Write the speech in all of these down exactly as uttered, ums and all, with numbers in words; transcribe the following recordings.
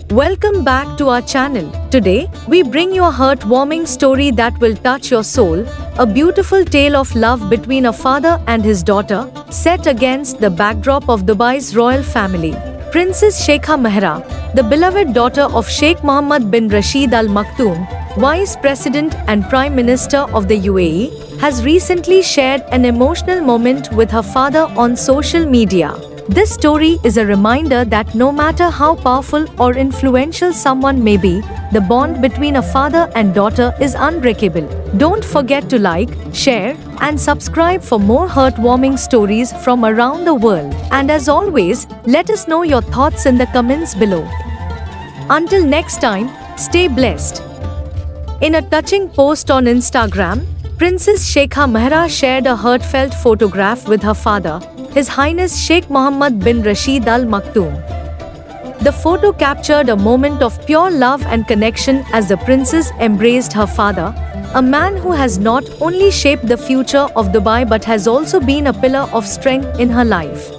Welcome back to our channel. Today, we bring you a heartwarming story that will touch your soul, a beautiful tale of love between a father and his daughter, set against the backdrop of Dubai's royal family. Princess Sheikha Mahra, the beloved daughter of Sheikh Mohammed bin Rashid Al Maktoum, Vice President and Prime Minister of the U A E, has recently shared an emotional moment with her father on social media. This story is a reminder that no matter how powerful or influential someone may be, the bond between a father and daughter is unbreakable. Don't forget to like, share, and subscribe for more heartwarming stories from around the world. And as always, let us know your thoughts in the comments below. Until next time, stay blessed. In a touching post on Instagram, Princess Sheikha Mahra shared a heartfelt photograph with her father, His Highness Sheikh Mohammed bin Rashid Al Maktoum. The photo captured a moment of pure love and connection as the princess embraced her father, a man who has not only shaped the future of Dubai but has also been a pillar of strength in her life.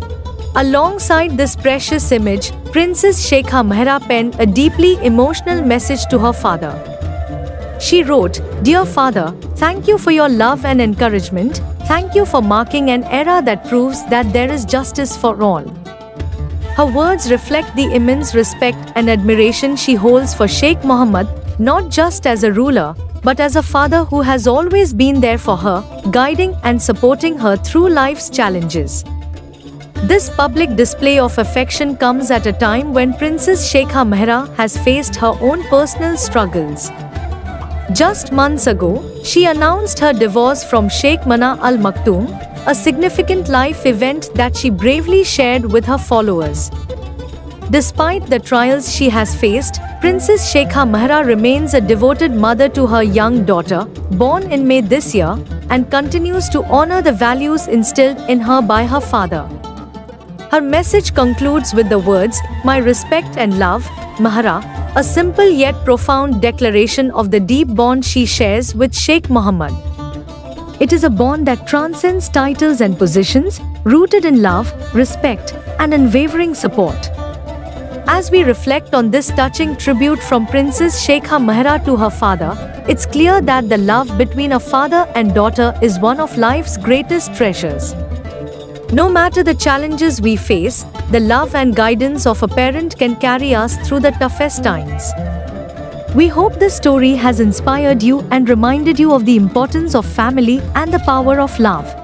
Alongside this precious image, Princess Sheikha Mahra penned a deeply emotional message to her father. She wrote, "Dear father, thank you for your love and encouragement. Thank you for marking an era that proves that there is justice for all." Her words reflect the immense respect and admiration she holds for Sheikh Mohammed, not just as a ruler, but as a father who has always been there for her, guiding and supporting her through life's challenges. This public display of affection comes at a time when Princess Sheikha Mahra has faced her own personal struggles. Just months ago, she announced her divorce from Sheikh Mana Al Maktoum, a significant life event that she bravely shared with her followers. Despite the trials she has faced, Princess Sheikha Mahra remains a devoted mother to her young daughter, born in May this year, and continues to honor the values instilled in her by her father. Her message concludes with the words, "My respect and love, Mahra," a simple yet profound declaration of the deep bond she shares with Sheikh Mohammed. It is a bond that transcends titles and positions, rooted in love, respect, and unwavering support. As we reflect on this touching tribute from Princess Sheikha Mahra to her father, it's clear that the love between a father and daughter is one of life's greatest treasures. No matter the challenges we face, the love and guidance of a parent can carry us through the toughest times. We hope this story has inspired you and reminded you of the importance of family and the power of love.